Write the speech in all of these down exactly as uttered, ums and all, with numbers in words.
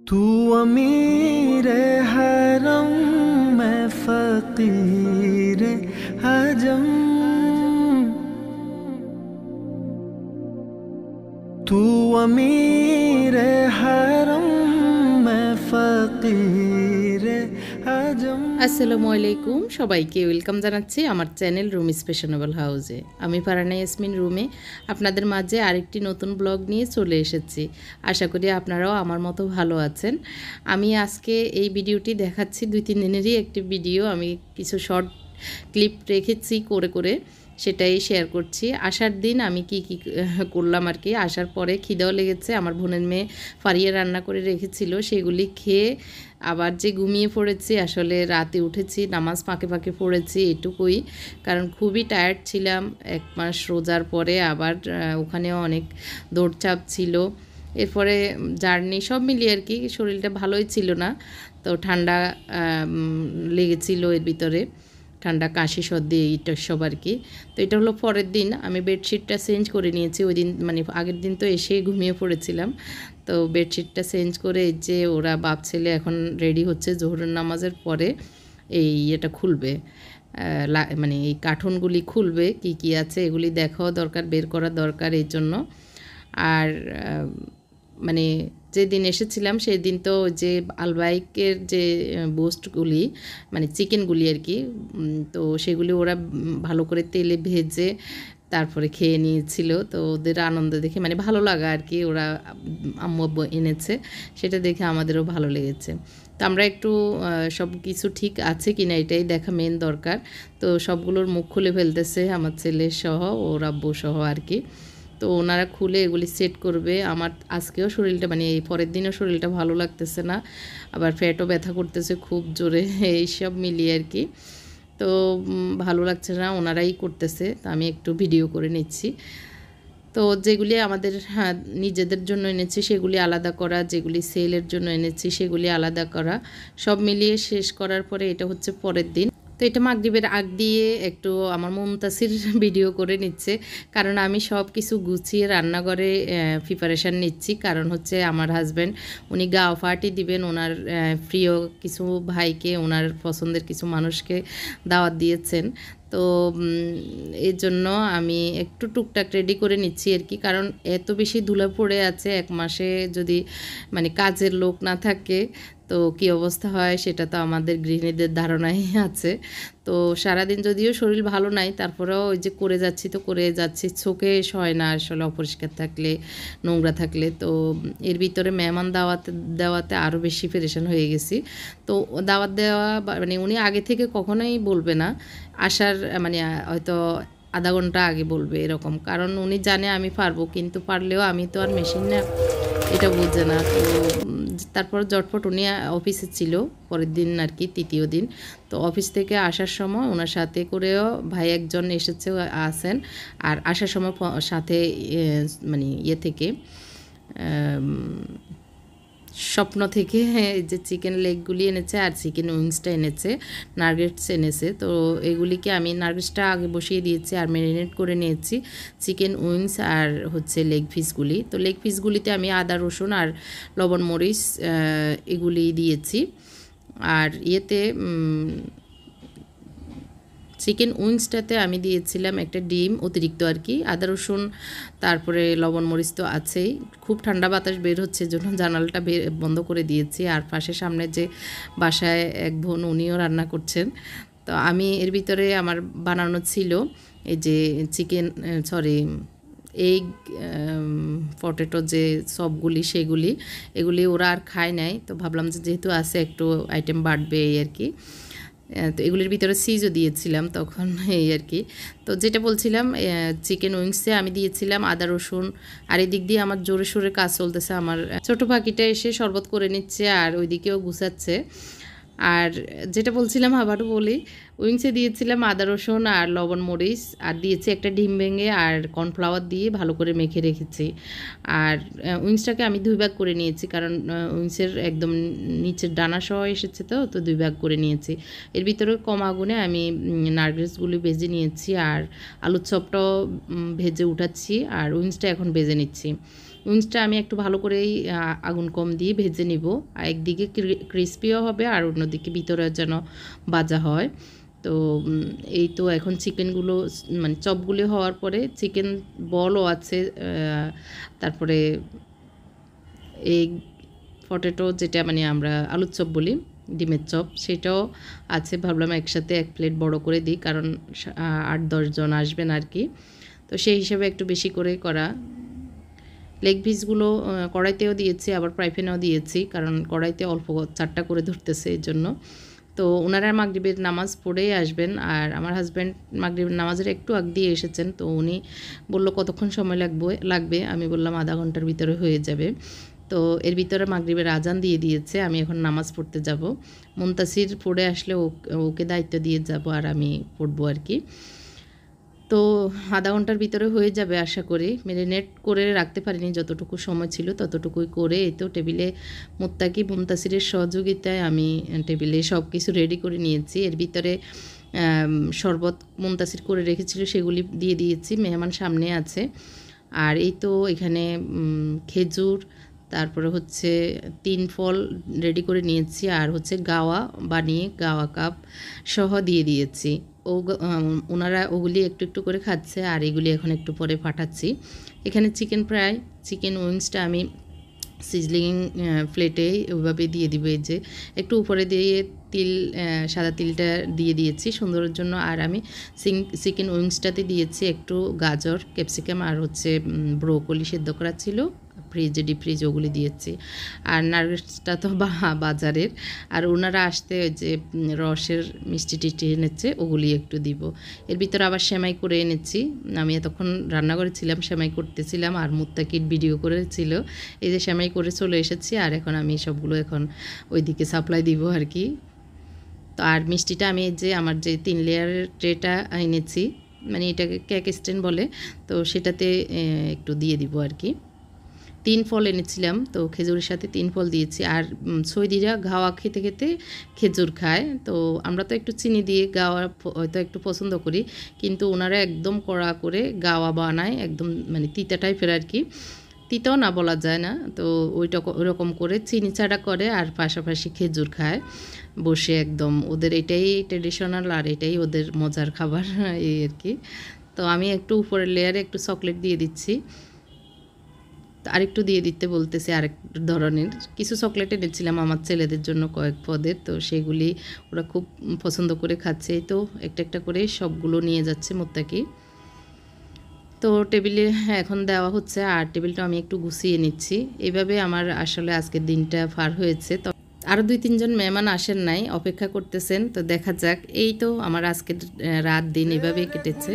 तू अमीर हरम मैं फकीर हजम, तू अमीर हरम मैं फकीर हजम। আসসালামু আলাইকুম, সবাইকে ওয়েলকাম জানাচ্ছি আমার চ্যানেল রুমিস ফ্যাশনেবল হাউসে। আমি ফারহানা ইয়াসমিন রুমে আপনাদের মাঝে আরেকটি নতুন ব্লগ নিয়ে চলে এসেছি। আশা করি আপনারাও আমার মতো ভালো আছেন। আমি আজকে এই ভিডিওটি দেখাচ্ছি, দুই তিন দিনেরই একটি ভিডিও। আমি কিছু শর্ট ক্লিপ রেখেছি করে করে, সেটাই শেয়ার করছি। আসার দিন আমি কি কি করলাম আর কি। আসার পরে খিদেও লেগেছে, আমার বোনের মেয়ে ফারিয়া রান্না করে রেখেছিল, সেগুলি খেয়ে আবার যে ঘুমিয়ে পড়েছি। আসলে রাতে উঠেছি, নামাজ ফাঁকে ফাঁকে পড়েছি, এটুকুই। কারণ খুবই টায়ার্ড ছিলাম, এক মাস রোজার পরে আবার ওখানেও অনেক দৌড়চাপ ছিল। এরপরে জার্নি সব মিলিয়ে আর কি শরীরটা ভালোই ছিল না, তো ঠান্ডা লেগেছিল এর ভিতরে, ঠান্ডা কাশি সর্দি এইটা সব আর কি। তো এটা হলো পরের দিন। আমি বেডশিটটা চেঞ্জ করে নিয়েছি ওই দিন, মানে আগের দিন তো এসে ঘুমিয়ে পড়েছিলাম। তো বেডশিটটা চেঞ্জ করে এই যে ওরা বাপ ছেলে এখন রেডি হচ্ছে জোহরের নামাজের পরে এই এটা খুলবে, মানে এই কার্টুনগুলি খুলবে, কি কি আছে এগুলি দেখাও দরকার, বের করা দরকার এই জন্য। আর মানে যেদিন এসেছিলাম সেই দিন তো যে আলবাইকের যে বোস্টগুলি মানে চিকেনগুলি আর কি, তো সেগুলি ওরা ভালো করে তেলে ভেজে তারপরে খেয়ে নিয়েছিল। তো ওদের আনন্দ দেখে মানে ভালো লাগা আর কি, ওরা আম্মু আব্বু এনেছে সেটা দেখে আমাদেরও ভালো লেগেছে। তো আমরা একটু সব কিছু ঠিক আছে কি না এটাই দেখা মেন দরকার। তো সবগুলোর মুখ খুলে ফেলতেছে আমার ছেলে সহ, ওর আব্বু সহ আর কি। তো ওনারা খুলে এগুলি সেট করবে। আমার আজকেও শরীরটা মানে এই পরের দিনও শরীরটা ভালো লাগতেছে না, আবার পেটও ব্যথা করতেছে খুব জোরে, এইসব মিলিয়ে আর কি। তো ভালো লাগছে না, ওনারাই করতেছে, তো আমি একটু ভিডিও করে নিচ্ছি। তো যেগুলি আমাদের হ্যাঁ নিজেদের জন্য এনেছি সেগুলি আলাদা করা, যেগুলি সেলের জন্য এনেছি সেগুলি আলাদা করা, সব মিলিয়ে শেষ করার পরে এটা হচ্ছে পরের দিন। তো এটা মাগরিবের আগ দিয়ে একটু আমার মুমতাসির ভিডিও করে নিচ্ছে, কারণ আমি সব কিছু গুছিয়ে রান্নাঘরে প্রিপারেশান নিচ্ছি। কারণ হচ্ছে আমার হাজব্যান্ড উনি গাও পার্টি দিবেন, ওনার প্রিয় কিছু ভাইকে, ওনার পছন্দের কিছু মানুষকে দাওয়াত দিয়েছেন। তো এর জন্য আমি একটু টুকটাক রেডি করে নিচ্ছি আর কি। কারণ এত বেশি ধুলা পড়ে আছে, এক মাসে যদি মানে কাজের লোক না থাকে তো কী অবস্থা হয় সেটা তো আমাদের গৃহিণীদের ধারণাই আছে। তো সারাদিন যদিও শরীর ভালো নাই, তারপরেও ওই যে করে যাচ্ছি তো করে যাচ্ছি, চোখে সয় না আসলে অপরিষ্কার থাকলে, নোংরা থাকলে। তো এর ভিতরে মেহমান দাওয়াত দেওয়াতে আরও বেশি পেরেশান হয়ে গেছি। তো দাওয়াত দেওয়া মানে উনি আগে থেকে কখনোই বলবে না, আসার মানে হয়তো আধা ঘন্টা আগে বলবে এরকম, কারণ উনি জানে আমি পারবো, কিন্তু পারলেও আমি তো আর মেশিন না, এটা বুঝে না। তো তারপর জটপট উনি অফিসে ছিল পরের দিন আর কি, তৃতীয় দিন। তো অফিস থেকে আসার সময় ওনার সাথে করেও ভাই একজন এসেছে আসেন, আর আসার সময় সাথে মানে ইয়ে থেকে স্বপ্ন থেকে যে চিকেন লেগগুলি এনেছে আর চিকেন উইংসটা এনেছে, নার্গেটস এনেছে। তো এগুলিকে আমি নার্গেটসটা আগে বসিয়ে দিয়েছি আর ম্যারিনেট করে নিয়েছি চিকেন উইংস আর হচ্ছে লেগ পিসগুলি। তো লেগ পিসগুলিতে আমি আদা রসুন আর লবণ মরিচ এগুলি দিয়েছি। আর ইয়েতে চিকেন উইংসটাতে আমি দিয়েছিলাম একটা ডিম অতিরিক্ত আর কি, আদা রসুন তারপরে লবণ মরিচ তো আছেই। খুব ঠান্ডা বাতাস বের হচ্ছে জন্য জানালাটা বের বন্ধ করে দিয়েছি। আর পাশের সামনে যে বাসায় এক বোন উনিও রান্না করছেন। তো আমি এর ভিতরে আমার বানানো ছিল এই যে চিকেন সরি এগ পটেটো যে সবগুলি সেগুলি, এগুলি ওরা আর খায় নাই। তো ভাবলাম যে যেহেতু আছে একটু আইটেম বাড়বে এই আর কি। তো এগুলির ভিতরে চিজও দিয়েছিলাম তখন এই আর কি। তো যেটা বলছিলাম চিকেন উইংসে আমি দিয়েছিলাম আদা রসুন। আর এদিক দিয়ে আমার জোরে সোরে কাজ চলতেছে, আমার ছোটো পাখিটা এসে শরবত করে নিচ্ছে আর ওইদিকেও গুছাচ্ছে। আর যেটা বলছিলাম আবারও বলি, উইংসে দিয়েছিলাম আদা রসুন আর লবণ মরিচ, আর দিয়েছি একটা ডিম ভেঙে আর কর্নফ্লাওয়ার দিয়ে ভালো করে মেখে রেখেছি। আর উইংসটাকে আমি দুই ভাগ করে নিয়েছি, কারণ উইংসের একদম নিচের ডানা সহ এসেছে, তো তো দুই ভাগ করে নিয়েছি। এর ভিতরে কম আগুনে আমি নার্গেটসগুলি ভেজে নিয়েছি আর আলুর চপটাও ভেজে উঠাচ্ছি, আর উইংসটা এখন ভেজে নিচ্ছি। উইংসটা আমি একটু ভালো করেই আগুন কম দিয়ে ভেজে নিব, একদিকে ক্রিস্পিও হবে আর অন্যদিকে ভিতরে যেন ভাজা হয়। তো এই তো এখন চিকেনগুলো মানে চপগুলো হওয়ার পরে চিকেন বলও আছে, তারপরে এই পটেটো যেটা মানে আমরা আলুর চপ বলি, ডিমের চপ, সেটাও আছে। ভাবলাম একসাথে এক প্লেট বড় করে দিই, কারণ আট দশজন আসবেন আর কি। তো সেই হিসেবে একটু বেশি করে করা। লেগ পিসগুলো কড়াইতেও দিয়েছি, আবার ফ্রাইপ্যানেও দিয়েছি, কারণ কড়াইতে অল্প চারটা করে ধরতেছে এই জন্য। তো ওনারা মাগরিবের নামাজ পড়েই আসবেন, আর আমার হাজব্যান্ড মাগরিবের নামাজের একটু আগ দিয়ে এসেছেন। তো উনি বললো কতক্ষণ সময় লাগবে লাগবে আমি বললাম আধা ঘন্টার ভিতরে হয়ে যাবে। তো এর ভিতরে মাগরিবের আজান দিয়ে দিয়েছে, আমি এখন নামাজ পড়তে যাব। মুনতাসির পড়ে আসলে ওকে দায়িত্ব দিয়ে যাব আর আমি পড়বো আর কি। তো আধা ঘন্টার ভিতরে হয়ে যাবে আশা করি। ম্যারিনেট করে রাখতে পারিনি, যতটুকু সময় ছিল ততটুকুই করে এই তো টেবিলে মুত্তাকি মুনতাসিরের সহযোগিতায় আমি টেবিলে সব কিছু রেডি করে নিয়েছি। এর ভিতরে শরবত মুনতাসির করে রেখেছিল, সেগুলি দিয়ে দিয়েছি, মেহমান সামনে আছে। আর এই তো এখানে খেজুর, তারপরে হচ্ছে তিন ফল রেডি করে নিয়েছি, আর হচ্ছে গাওয়া বানিয়ে গাওয়া কাপ সহ দিয়ে দিয়েছি। ও ওনারা ওগুলি একটু একটু করে খাচ্ছে, আর এগুলি এখন একটু পরে পাঠাচ্ছি। এখানে চিকেন ফ্রাই, চিকেন উইংসটা আমি সিজলিং প্লেটে ওইভাবে দিয়ে দিব, এই যে একটু উপরে দিয়ে তিল সাদা তিলটা দিয়ে দিয়েছি সুন্দরের জন্য। আর আমি চিকেন উইংসটাতে দিয়েছি একটু গাজর, ক্যাপসিকাম আর হচ্ছে ব্রোকলি সেদ্ধ করা ছিল, ফ্রিজে ডিপ ফ্রিজ ওগুলি দিয়েছি। আর নারকেলটা তো বাজারের, আর ওনারা আসতে ওই যে রসের মিষ্টি টিষ্টি এনেছে ওগুলি একটু দিব। এর ভিতরে আবার সেমাই করে এনেছি, আমি এতক্ষণ রান্না করেছিলাম, সেমাই করতেছিলাম আর মুত্তাকির ভিডিও করেছিল। এই যে সেমাই করে চলে এসেছি, আর এখন আমি সবগুলো এখন ওইদিকে সাপ্লাই দিব আর কি। তো আর মিষ্টিটা আমি যে আমার যে তিন লেয়ারের ট্রেটা এনেছি, মানে এটাকে কেক স্ট্যান্ড বলে, তো সেটাতে একটু দিয়ে দিব আর কি। তিন ফল এনেছিলাম, তো খেজুরের সাথে তিন ফল দিয়েছি। আর সৌদিরা গাওয়া খেতে খেতে খেজুর খায়, তো আমরা তো একটু চিনি দিয়ে গাওয়া হয়তো একটু পছন্দ করি, কিন্তু ওনারা একদম কড়া করে গাওয়া বানায়, একদম মানে তিতা টাইপের আর কি, তিতাও না বলা যায় না। তো ওইটা ওরকম করে চিনি ছাড়া করে, আর পাশাপাশি খেজুর খায় বসে একদম। ওদের এটাই ট্রেডিশনাল আর এটাই ওদের মজার খাবার এই আর কি। তো আমি একটু উপরের লেয়ারে একটু চকলেট দিয়ে দিচ্ছি, আরেকটু দিয়ে দিতে বলতেছে আরেক ধরনের। কিছু চকলেট এনেছিলাম আমার ছেলেদের জন্য কয়েক পদের, তো সেগুলি ওরা খুব পছন্দ করে খাচ্ছে। তো একটা একটা করে সবগুলো নিয়ে যাচ্ছে মুত্তাকি। তো টেবিলে এখন দেওয়া হচ্ছে, আর টেবিলটা আমি একটু গুছিয়ে নিচ্ছি। এইভাবে আমার আসলে আজকের দিনটা পার হয়েছে। তো আরও দুই তিনজন মেহমান আসেন নাই, অপেক্ষা করতেছেন, তো দেখা যাক। এই তো আমার আজকের রাত দিন এভাবেই কেটেছে।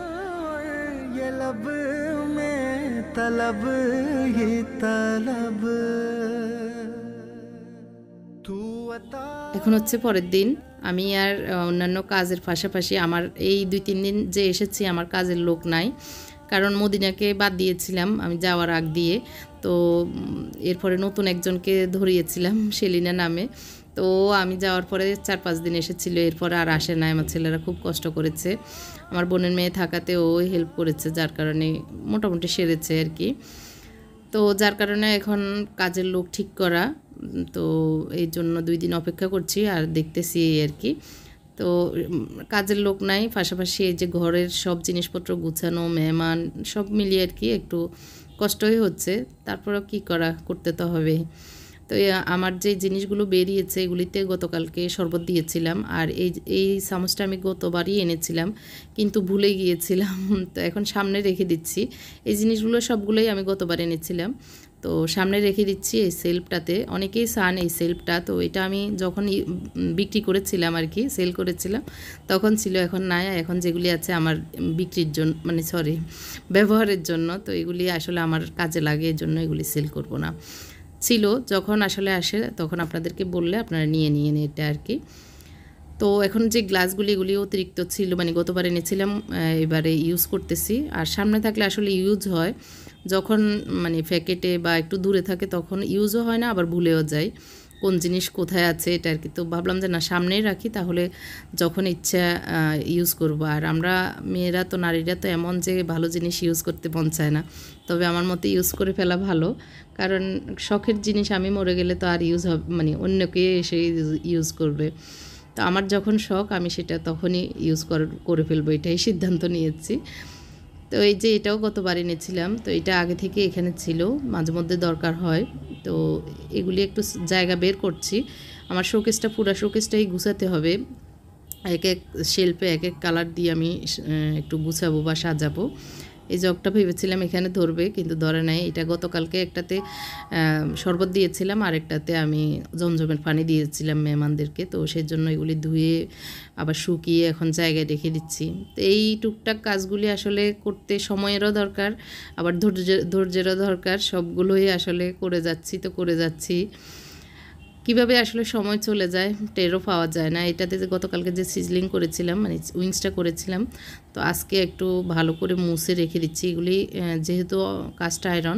तलब ही तलब तू अता। এখন হচ্ছে পরের দিন, আমি আর অন্যান্য কাজের পাশাপাশি আমার এই দুই তিন দিন যে এসেছি আমার কাজের লোক নাই, কারণ মদিনাকে বাদ দিয়েছিলাম আমি যাওয়ার আগ দিয়ে। তো এরপরে নতুন একজনকে ধরিয়েছিলাম সেলিনা নামে, তো আমি যাওয়ার পরে চার পাঁচ দিন এসেছিলো, এরপরে আর আসে নাই। আমার ছেলেরা খুব কষ্ট করেছে, আমার বোনের মেয়ে থাকাতে ও হেল্প করেছে, যার কারণে মোটামুটি সেরেছে আর কি। তো যার কারণে এখন কাজের লোক ঠিক করা, তো এই জন্য দুই দিন অপেক্ষা করছি আর দেখতেছি আর কি। তো কাজের লোক নাই, পাশাপাশি এই যে ঘরের সব জিনিসপত্র গুছানো, মেহমান সব মিলিয়ে আর কি একটু কষ্টই হচ্ছে, তারপরেও কি করা, করতে তো হবে। তো আমার যে জিনিসগুলো বেরিয়েছে এগুলিতে গতকালকে শরবত দিয়েছিলাম, আর এই এই চামচটা আমি গতবারই এনেছিলাম কিন্তু ভুলে গিয়েছিলাম, তো এখন সামনে রেখে দিচ্ছি। এই জিনিসগুলো সবগুলোই আমি গতবার এনেছিলাম, তো সামনে রেখে দিচ্ছি এই সেলফটাতে। অনেকেই চান এই সেলফটা, তো এটা আমি যখন বিক্রি করেছিলাম আর কি, সেল করেছিলাম তখন ছিল, এখন নাই। এখন যেগুলি আছে আমার বিক্রির জন্য, মানে সরি ব্যবহারের জন্য, তো এগুলি আসলে আমার কাজে লাগে, এই জন্য এগুলি সেল করব না। ছিল যখন আসলে আসে তখন আপনাদেরকে বললে আপনারা নিয়ে নিয়ে নিয়ে এটা আর কি। তো এখন যে গ্লাসগুলি এগুলি অতিরিক্ত ছিল, মানে গতবার এনেছিলাম, এবারে ইউজ করতেছি। আর সামনে থাকলে আসলে ইউজ হয়, যখন মানে প্যাকেটে বা একটু দূরে থাকে তখন ইউজও হয় না, আবার ভুলেও যায়। কোন জিনিস কোথায় আছে এটা আর কি। তো ভাবলাম যে না সামনেই রাখি, তাহলে যখন ইচ্ছা ইউজ করব। আর আমরা মেয়েরা তো নারীরা তো এমন যে ভালো জিনিস ইউজ করতে মন চায় না, তবে আমার মতে ইউজ করে ফেলা ভালো, কারণ শখের জিনিস আমি মরে গেলে তো আর ইউজ হবে মানে অন্যকে এসে ইউজ করবে। তো আমার যখন শখ আমি সেটা তখনই ইউজ করে ফেলবো, এটাই সিদ্ধান্ত নিয়েছি। তো এই যে এটাও গতবার এনেছিলাম, তো এটা আগে থেকে এখানে ছিল, মাঝে মধ্যে দরকার হয়। তো এগুলি একটু জায়গা বের করছি, আমার শোকেসটা পুরো শোকেসটাই গুছাতে হবে, এক এক শেলফে এক এক কালার দিয়ে আমি একটু গুছাবো বা সাজাবো। এই জগটা ভেবেছিলাম এখানে ধরবে, কিন্তু ধরে নাই। এটা গতকালকে একটাতে শরবত দিয়েছিলাম, আরেকটাতে আমি জমজমের পানি দিয়েছিলাম মেহমানদেরকে, তো সেই জন্য এগুলি ধুয়ে আবার শুকিয়ে এখন জায়গায় রেখে দিচ্ছি। তো এই টুকটাক কাজগুলি আসলে করতে সময়েরও দরকার, আবার ধৈর্য ধৈর্যেরও দরকার, সবগুলোই আসলে করে যাচ্ছি তো করে যাচ্ছি কিভাবে আসলে সময় চলে যায় টেরও পাওয়া যায় না। এটাতে যে গতকালকে যে সিজলিং করেছিলাম মানে উইংসটা করেছিলাম, তো আজকে একটু ভালো করে মুছে রেখে দিচ্ছি। এগুলি যেহেতু কাস্ট আয়রন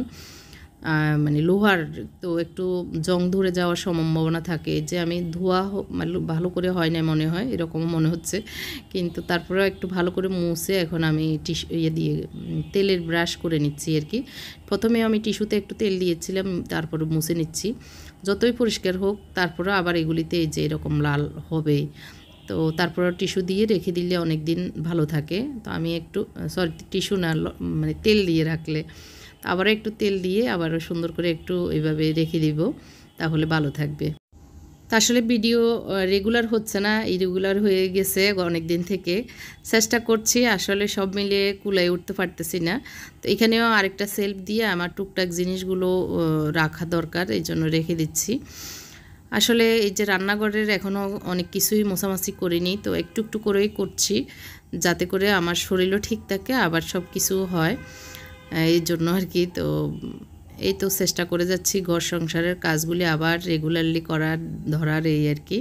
মানে লোহার, তো একটু জং ধরে যাওয়ার সম্ভাবনা থাকে, যে আমি ধোয়া ভালো করে হয় না মনে হয়, এরকমও মনে হচ্ছে। কিন্তু তারপরেও একটু ভালো করে মুছে এখন আমি টিস্যু ইয়ে দিয়ে তেলের ব্রাশ করে নিচ্ছি আর কি। প্রথমে আমি টিস্যুতে একটু তেল দিয়েছিলাম, তারপরে মুছে নিচ্ছি। যতই পরিষ্কার হোক তারপরে আবার এগুলিতে যে এরকম লাল হবে, তো তারপর টিস্যু দিয়ে রেখে দিলে অনেক দিন ভালো থাকে। তো আমি একটু সরি টিস্যু না মানে তেল দিয়ে রাখলে, আবার একটু তেল দিয়ে আবার সুন্দর করে একটু এইভাবে রেখে দিব, তাহলে ভালো থাকবে। তা আসলে ভিডিও রেগুলার হচ্ছে না, ইরেগুলার হয়ে গেছে অনেক দিন থেকে, চেষ্টা করছি আসলে সব মিলিয়ে কুলাই উঠতে পারতেছি না। তো এখানেও আরেকটা সেলফ দিয়ে আমার টুকটাক জিনিসগুলো রাখা দরকার, এই জন্য রেখে দিচ্ছি। আসলে এই যে রান্নাঘরের এখনও অনেক কিছুই মোছামাছি করিনি, তো একটু একটু করেই করছি, যাতে করে আমার শরীরও ঠিক থাকে আবার সব কিছু হয়, এই জন্য আর কি। তো এই তো চেষ্টা করে যাচ্ছি ঘর সংসারের কাজগুলি আবার রেগুলারলি করার ধরার, এই আর কি।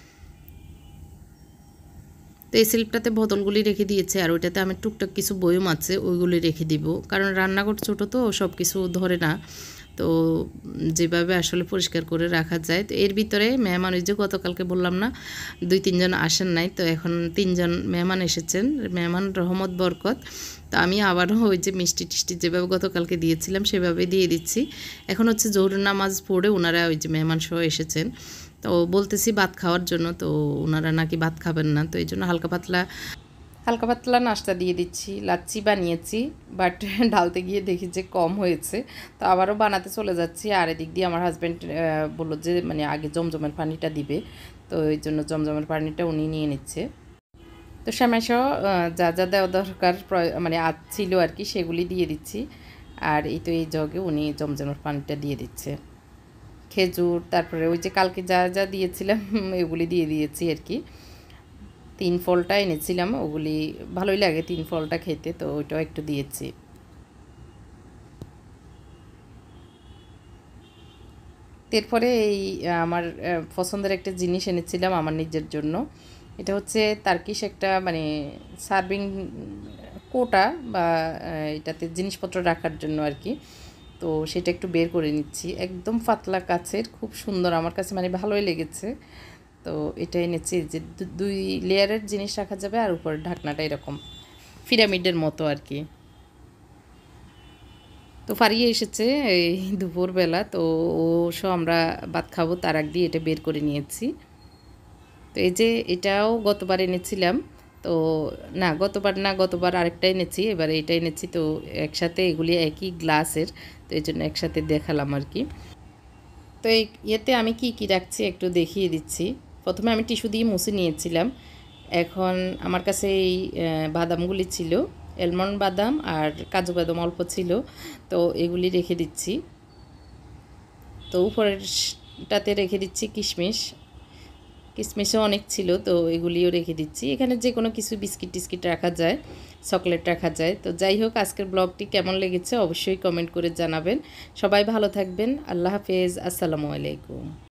তো এই সেলফটাতে বোতলগুলি রেখে দিয়েছে, আর ওইটাতে আমি টুকটাক কিছু বয়ম আছে ওইগুলি রেখে দিব, কারণ রান্নাঘর ছোটো তো সব কিছু ধরে না, তো যেভাবে আসলে পরিষ্কার করে রাখা যায়। তো এর ভিতরে মেহমান, ওই যে গতকালকে বললাম না দুই তিনজন আসেন নাই, তো এখন তিনজন মেহমান এসেছেন, মেহমান রহমত বরকত। তো আমি আবারও ওই যে মিষ্টি টিষ্টি যেভাবে গতকালকে দিয়েছিলাম সেভাবে দিয়ে দিচ্ছি। এখন হচ্ছে জোহর নামাজ পড়ে ওনারা ওই যে মেহমান সহ এসেছেন, তো বলতেছি ভাত খাওয়ার জন্য, তো ওনারা নাকি ভাত খাবেন না, তো এই জন্য হালকা পাতলা হালকা পাতলা নাস্তা দিয়ে দিচ্ছি। লাচ্ছি বানিয়েছি, বাট ঢালতে গিয়ে দেখি যে কম হয়েছে, তো আবারও বানাতে চলে যাচ্ছি। আর এদিক দিয়ে আমার হাজব্যান্ড বললো যে মানে আগে জমজমের পানিটা দিবে, তো এই জন্য জমজমের পানিটা উনি নিয়ে নিচ্ছে। তো সেমাইসহ যা যা দেওয়া দরকার মানে আজ ছিল আর কি, সেগুলি দিয়ে দিচ্ছি। আর এই তো এই জগে উনি জমজমের পানিটা দিয়ে দিচ্ছে। খেজুর, তারপরে ওই যে কালকে যা যা দিয়েছিলাম এগুলি দিয়ে দিয়েছি আর কি। তিন ফলটা এনেছিলাম, ওগুলি ভালোই লাগে তিন ফলটা খেতে, তো ওইটাও একটু দিয়েছি। এরপরে এই আমার পছন্দের একটা জিনিস এনেছিলাম আমার নিজের জন্য, এটা হচ্ছে তার্কিশ একটা মানে সার্ভিং কোটা বা এটাতে জিনিসপত্র রাখার জন্য আর কি। তো সেটা একটু বের করে নিচ্ছি, একদম পাতলা কাচের, খুব সুন্দর আমার কাছে মানে ভালোই লেগেছে। তো এটা এনেছি যে দুই লেয়ারের জিনিস রাখা যাবে, আর উপরে ঢাকনাটা এরকম পিরামিডের মতো আর কি। তো ফারিয়ে এসেছে এই দুপুরবেলা, তো ও সব আমরা ভাত খাবো তার আগ দিয়ে এটা বের করে নিয়েছি। তো এই যে এটাও গতবার এনেছিলাম, তো না গতবার না গতবার আরেকটা এনেছি, এবারে এটা এনেছি। তো একসাথে এগুলি একই গ্লাসের, তো এই জন্য একসাথে দেখালাম আর কি। তো এই ইয়েতে আমি কি কি রাখছি একটু দেখিয়ে দিচ্ছি। প্রথমে আমি টিস্যু দিয়ে মুছে নিয়েছিলাম, এখন আমার কাছে এই বাদামগুলি ছিল, অ্যালমন্ড বাদাম আর কাজু বাদাম অল্প ছিল, তো এগুলি রেখে দিচ্ছি। তো উপরেরটাতে রেখে দিচ্ছি কিশমিশ, কিশমিশও অনেক ছিল, তো এগুলিও রেখে দিচ্ছি। এখানে যে কোনো কিছু বিস্কিট টিস্কিট রাখা যায়, চকলেট রাখা যায়। তো যাই হোক, আজকের ব্লগটি কেমন লেগেছে অবশ্যই কমেন্ট করে জানাবেন। সবাই ভালো থাকবেন, আল্লাহ হাফেজ, আসসালামু আলাইকুম।